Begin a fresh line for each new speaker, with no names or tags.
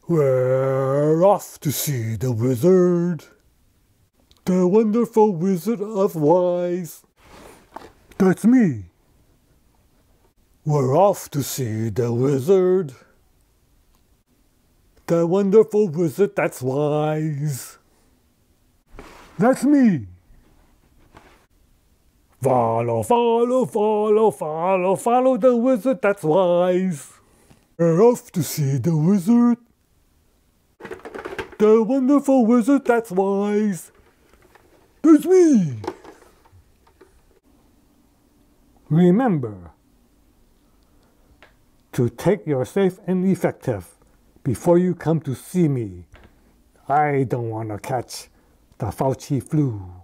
We're off to see the wizard, the wonderful Wizard of Wise. That's me. We're off to see the wizard, the wonderful wizard that's wise. That's me. Follow, follow, follow, follow, follow the wizard that's wise. We're off to see the wizard, the wonderful wizard that's wise. That's me. Remember to take your safe and effective before you come to see me. I don't want to catch the Fauci flu.